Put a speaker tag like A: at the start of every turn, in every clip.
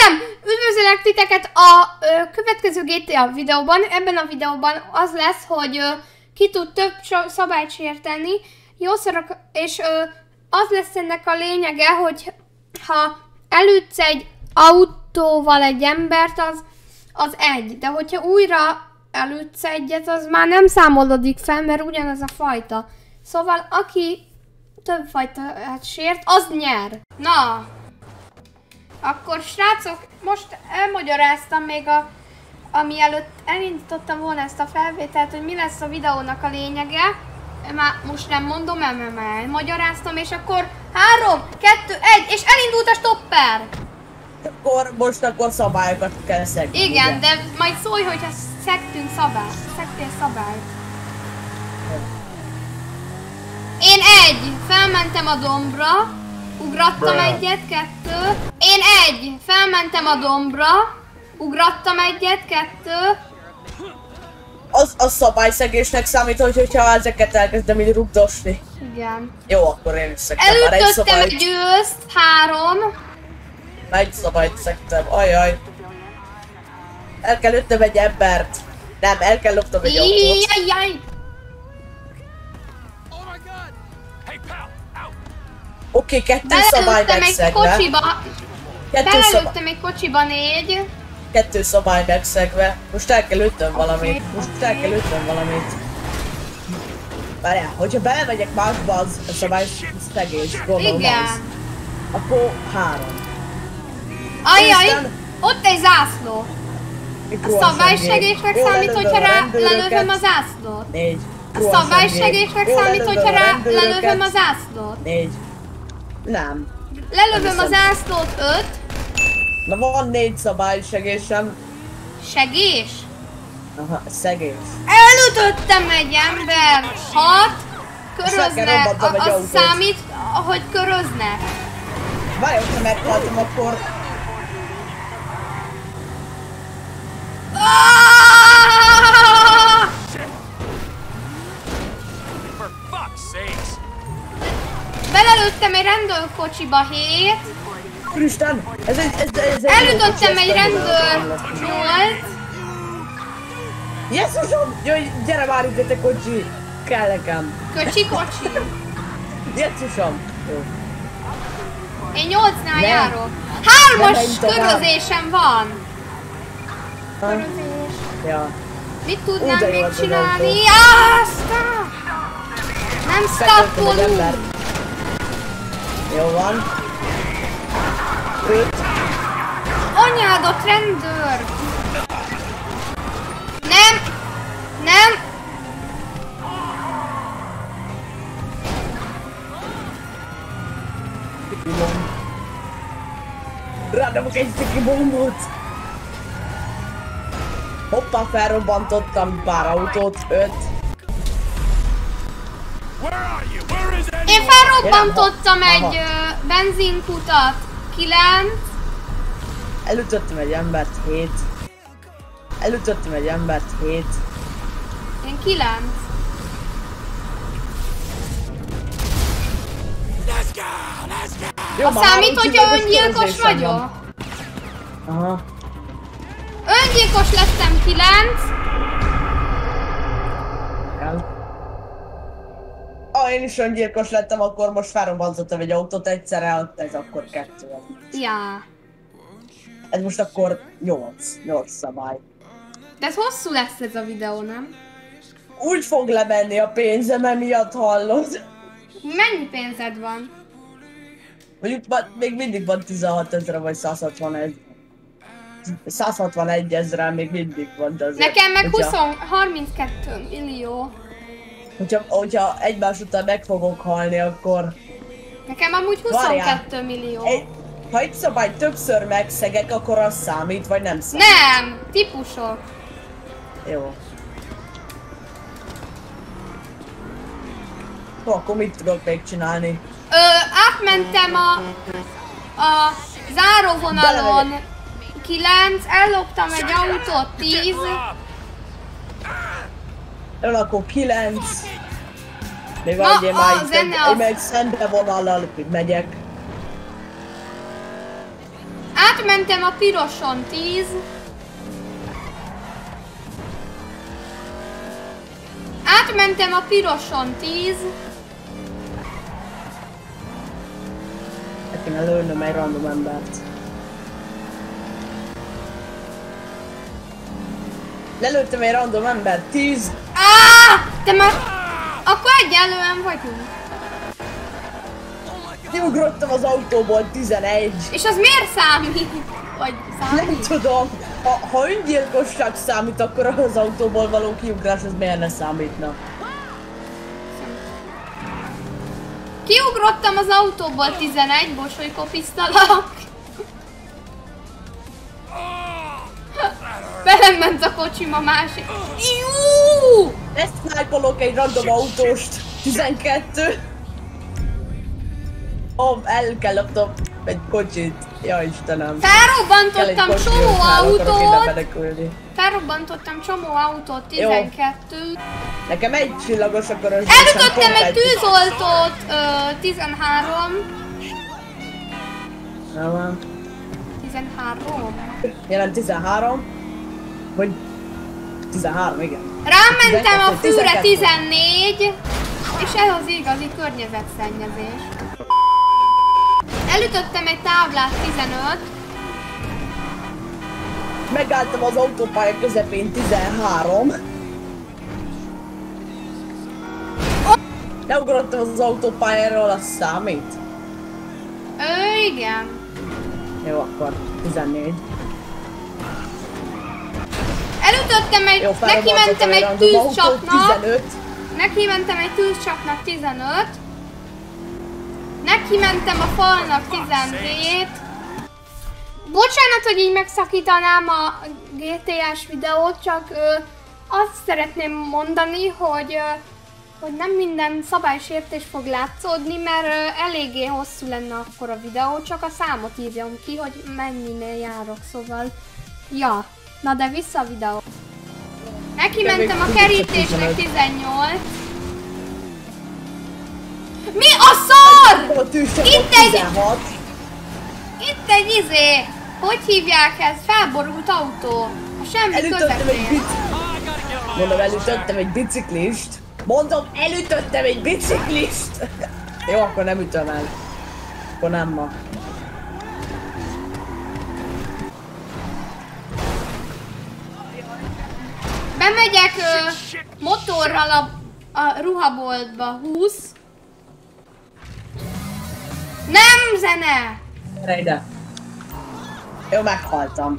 A: Nem! Üdvözlök titeket a következő GTA videóban. Ebben a videóban az lesz, hogy ki tud több szabályt sérteni. Jószorok, és az lesz ennek a lényege, hogy ha elütsz egy autóval egy embert, az egy. De hogyha újra elütsz egyet, az már nem számolódik fel, mert ugyanaz a fajta. Szóval aki több fajtát sért, az nyer. Na, akkor srácok, most elmagyaráztam még mielőtt elindítottam volna ezt a felvételt, hogy mi lesz a videónak a lényege. Már most nem mondom, mert elmagyaráztam, és akkor 3, 2, 1, és elindult a stopper!
B: Akkor szabályokat kell szegni.
A: Igen, de majd szólj, hogyha szegtünk szegtél szabályt. Én 1, felmentem a dombra, ugrattam egyet, 2. Én 1, felmentem a dombra, ugrattam egyet, 2.
B: Az szabályszegésnek számít, hogyha ezeket elkezdem így rugdosni.
A: Igen.
B: Jó, akkor én is szegtem már egy
A: Elütöttem
B: szabályt.
A: egy őszt, 3.
B: Egy szabályt szegtem, ajaj. El kell ütnöm egy embert. Nem, el kell lopnom egy autót.
A: Jajjaj!
B: Oké, 2 szabály megszegve.
A: Belelőttem egy kocsiba 4.
B: 2 szabály megszegve. Most el kell ütnöm valamit. Várjál, hogyha belemegyek másba, az a szabály szegés, gondolom.
A: Igen.
B: Akkor 3.
A: Ajjaj! Ott egy zászló. A szabálysegésnek számít, hogyha lelövöm a zászlót.
B: 4.
A: A szabálysegésnek számít, hogyha lelövöm a zászlót.
B: 4. Nem.
A: Lelövöm a zászlót 5.
B: Na van 4 szabálysegésem.
A: Segés?
B: Aha, szegés.
A: Elütöttem egy ember. 6. Köröznek. Az számít, hogy köröznek.
B: Várj, hogyha meghaltam, akkor...
A: Belelőttem egy rendőrkocsiba 7.
B: Isten!
A: Elütöttem egy rendőr 8.
B: Jesszusom! Jöjj, gyere már itt, te kocsi! Kell nekem!
A: Kocsi.
B: Jesszusom! Jó.
A: Én 8-nál járok. 3-as körözésem van. Körözés.
B: Ja.
A: Mit tudnám
B: De jó
A: még
B: az
A: csinálni? Stop! Nem stoppolunk!
B: Jó van. 5.
A: Anyádot, rendőr! Nem!
B: Rádomok egy ciki bombot! Hoppá, felrobbantottam pár autót, 5.
A: Én felrobbantottam egy benzinkutat, 9.
B: Elütöttem egy embert, 7.
A: Én 9.
B: Jó,
A: A számít, hogyha öngyilkos vagyok?
B: Aha.
A: Öngyilkos lettem 9.
B: Én is öngyilkos lettem, akkor most felrobbantottam egy autót egyszerre, ez akkor 2.
A: Ja.
B: Ez most akkor 8 szabály.
A: De ez hosszú lesz ez a videó, nem?
B: Úgy fog lemenni a pénzem, emiatt hallod.
A: Mennyi pénzed van?
B: Mondjuk még mindig van 16 000 vagy 161. 161 000 még mindig van, de azért...
A: Nekem meg 32 millió.
B: Hogyha egymás után meg fogok halni, akkor...
A: Nekem amúgy 22 millió.
B: Ha egy szabályt többször megszegek, akkor az számít, vagy nem számít?
A: Nem! Típusok.
B: Jó. Akkor mit tudok még csinálni?
A: Átmentem a záróvonalon 9, elloptam egy autót 10.
B: Akkor 9. Még van, hogy én meg szembe vonallal megyek.
A: Átmentem a piroson 10. Átmentem a piroson 10.
B: El kéne lőnöm egy random embert. Lelőttem egy random embert, 10.
A: Te már... Akkor egyenlően vagyunk.
B: Kiugrottam az autóból, 11.
A: És az miért számít? Vagy számít?
B: Nem tudom. Ha öngyilkosság számít, akkor az autóból való kiugrás az miért ne számítna?
A: Kiugrottam az autóból 11, bosolykopisztalak. Belement a kocsim a másik. Iuuu!
B: Ezt snipe-olok egy random autóst, 12. El kell lopnom egy kocsit. Ja Istenem.
A: Felrobbantottam csomó autót.
B: Menekülni.
A: Felrobbantottam csomó autót, 12.
B: Nekem egy csillagos, akkor az
A: Elütöttem egy tűzoltót, 13.
B: Nem van.
A: 13.
B: Jelen 13. Vagy 13, igen.
A: Rámentem a
B: 12,
A: fűre
B: 12.
A: 14. És ez az igazi környezetszennyezés. Elütöttem egy táblát 15.
B: Megálltam az autópálya közepén 13. Leugrottam az autópályáról, az számít?
A: Igen.
B: Jó, akkor 14.
A: Elütöttem egy...
B: Jó,
A: neki mentem egy
B: random autót,
A: tűzcsapnak.
B: 15.
A: Neki mentem egy tűzcsapnak 15. Neki mentem a falnak 17. Bocsánat, hogy így megszakítanám a GTA-s videót, csak azt szeretném mondani, hogy nem minden szabálysértés fog látszódni, mert eléggé hosszú lenne akkor a videó, csak a számot írjam ki, hogy mennyinél járok, szóval... Ja, na de vissza a videó. Neki mentem a kerítésnek 18. Mi a szar? Itt egy izé, hogy hívják ezt? Felborult autó. A semmi közepén.
B: Mondom, elütöttem egy biciklist. Mondom, elütöttem egy biciklist. Jó, akkor nem ütöm el. Akkor nem ma.
A: Bemegyek motorral a ruhaboltba, 20. Nem zene!
B: Gyere ide. Jó, meghaltam.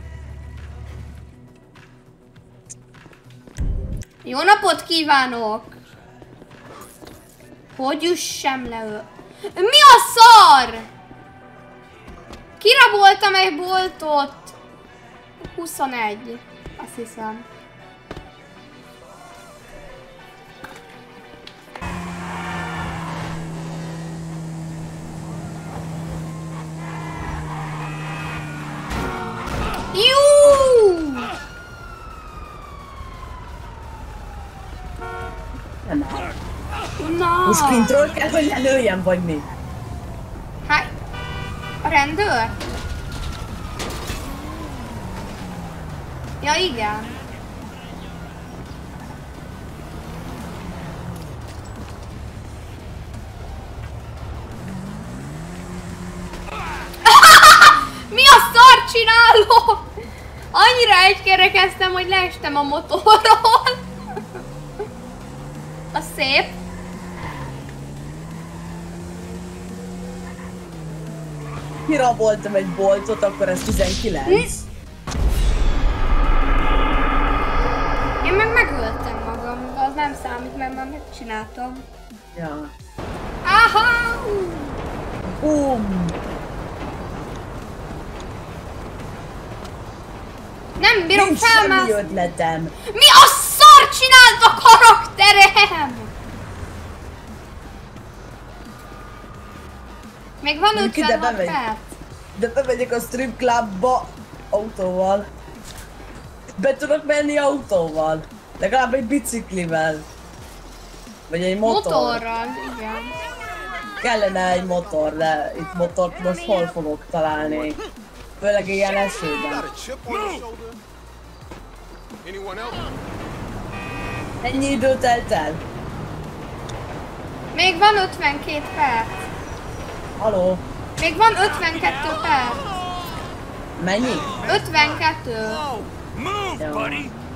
A: Jó napot kívánok! Hogy üssem le ő? Mi a szar? Kiraboltam egy boltot. 21, azt hiszem. Jú! Na!
B: Most sprintről kell, hogy lelőjem, vagy mi?
A: Hát, a rendőr? Ja, igen. Mi a szar csinálok? Annyira egykerekeztem, hogy leestem a motorról. A szép.
B: Kiraboltam egy boltot, akkor ez 19.
A: Én meg megöltem magam, az nem számít, mert már megcsináltam.
B: Ja.
A: Aha! Nem bírom
B: Nincs
A: felmászni.
B: semmi ötletem.
A: Mi a szar csinált a karakterem? Még van 56 perc.
B: De bemegyek a strip clubba autóval. Be tudok menni autóval. Legalább egy biciklivel. Vagy egy motor.
A: Motorral, igen.
B: Kellene egy motor, de itt motort most hol fogok találni? Főleg ilyen
C: You
B: esőben.
C: got a chip on your shoulder? Anyone else?
B: Ennyi idő telt el?
A: Még van 52 perc.
B: Haló?
A: Még van 52 perc.
B: Mennyi?
A: 52.
B: Jó.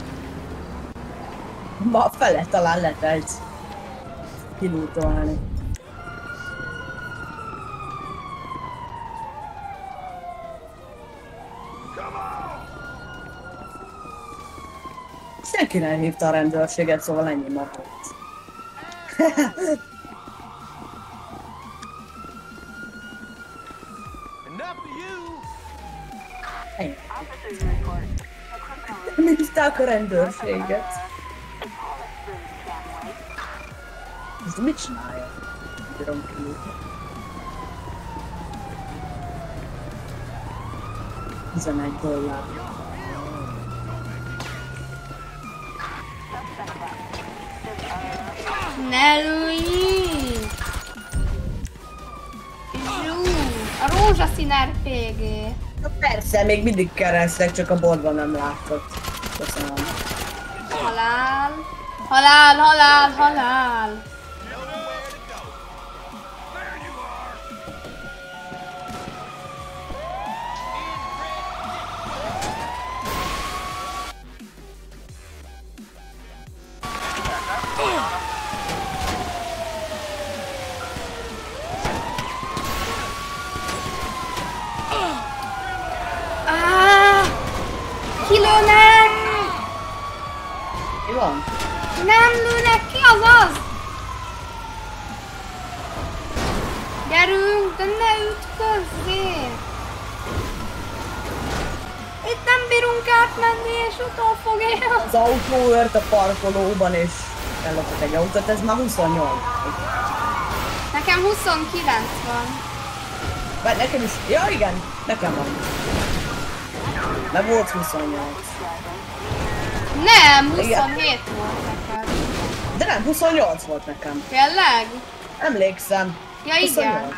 B: Ma fele talán letelt kilútolni. Senki nem hívta a rendőrséget, szóval ennyi ma volt.
C: Enough of you.
B: Ennyi. Nem hívták a rendőrséget. Ez mit csinálja? Bírom ki. 11 dollár.
A: Ne lőjj! Zsú, a rózsaszín RPG.
B: Na persze, még mindig keresztek, csak a boltban nem látott. Köszönöm.
A: Halál. Halál, halál, halál. Kilőnek!
B: Mi van?
A: Nem lőnek ki, az az! Gyerünk, de ne ütközzél! Itt nem bírunk átmenni, és utol fog élni.
B: Az autó ört a parkolóban, és ellopott egy autót, ez már 28.
A: Nekem 29 van.
B: Vagy nekem is, ja igen, nekem van. Mert volt 28.
A: Nem, 27
B: Igen.
A: volt neked.
B: De nem, 28 volt nekem.
A: Tényleg?
B: Emlékszem.
A: Ja, igen.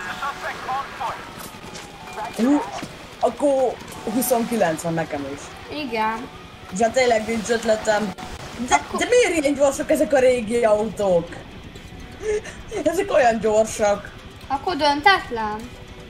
B: 28. Hú, akkor 29 van nekem is.
A: Igen.
B: És hát tényleg nincs ötletem. De miért ilyen gyorsak ezek a régi autók? Ezek olyan gyorsak.
A: Akkor döntetlen?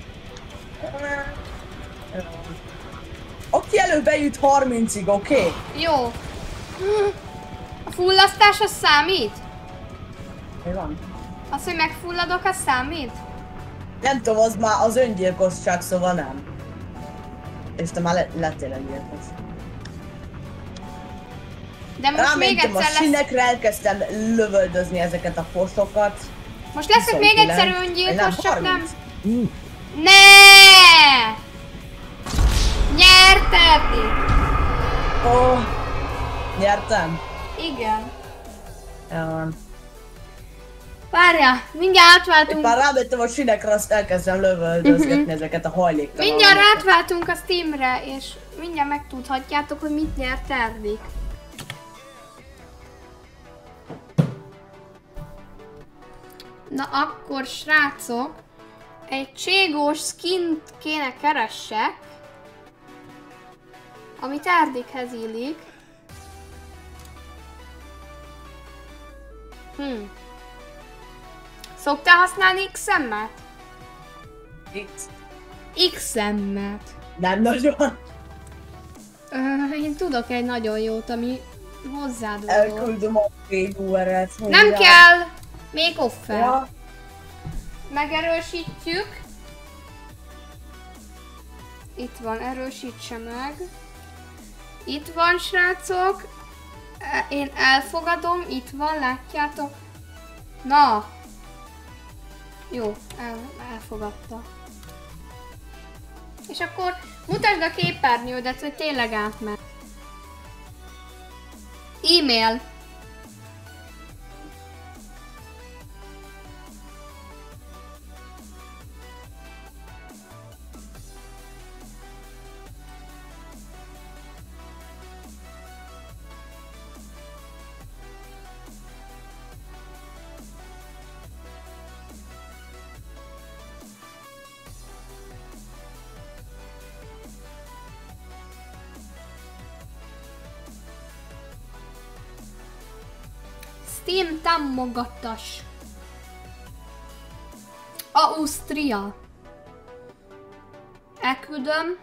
B: Aki előbb jut 30-ig, oké?
A: Jó. A fullasztás az számít?
B: Mi van?
A: Az, hogy megfulladok, az számít?
B: Nem tudom, az már az öngyilkosság, szóval nem. És te már lettél öngyilkos.
A: De most még
B: Rámentem a
A: egyszer lesz...
B: sinekre, elkezdtem lövöldözni ezeket a postokat.
A: Most leszek még
B: 29,
A: egyszer öngyilkos, csak nem...
B: 30.
A: Ne! Nyerted!
B: Ó, nyertem?
A: Igen.
B: Ja.
A: Várjál, mindjárt átváltunk.
B: Már rámentem a sinekre, azt elkezdtem lövöldözgetni ezeket a hajléktalanokat.
A: Mindjárt átváltunk a Steamre, és mindjárt megtudhatjátok, hogy mit nyert Erdik. Na akkor, srácok, egy cségós skint kéne keressek, amit Erdikhez illik. Szoktál használni XM-et? XM-et.
B: Nem nagyon.
A: Én tudok egy nagyon jót, ami hozzád való.
B: Elküldöm a URL-t.
A: Nem kell! Még offer.
B: Ja.
A: Megerősítjük. Itt van, erősítse meg. Itt van, srácok. Én elfogadom, itt van, látjátok. Na! Jó, elfogadta. És akkor mutasd a képernyődet, hogy tényleg átment. E-mail. Steam támogatás. Ausztria. Elküldöm.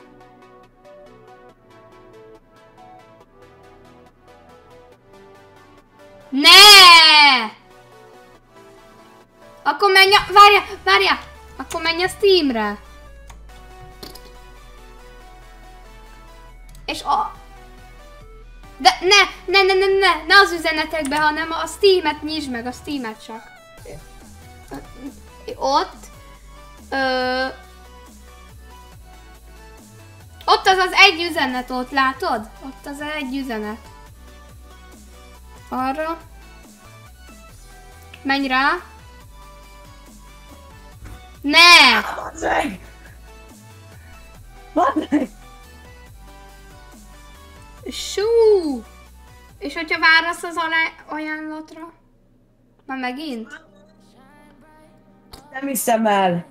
A: Ne! Akkor menj a... Várja! Akkor menj a Steamre. És a... De ne az üzenetekbe, hanem a Steamet nyisd meg, a Steamet csak. Ott. Ott az egy üzenet, ott látod? Ott az egy üzenet. Arra. Menj rá. Ne! Sú! És hogyha válasz az ajánlatra? Már megint?
B: Nem hiszem el.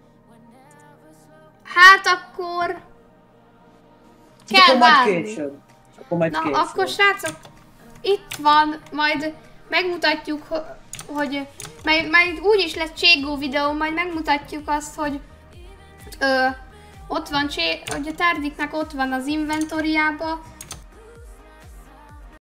A: Hát akkor... Kell
B: Akkor majd
A: várni.
B: később. Akkor majd
A: Na,
B: később.
A: akkor srácok, itt van, majd megmutatjuk, hogy majd úgyis lesz Cségó videó, majd megmutatjuk azt, hogy ott van hogy a Terdiknek ott van az inventoriába